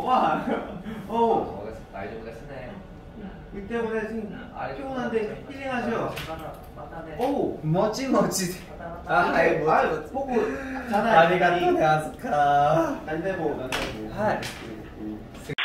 와, 大丈夫ですね。 이 때문에 지금 피곤한데 힐링하죠. 오, 모찌모찌. 아, 보고 자나요. 아리가또 네 아스카. 난데모. はい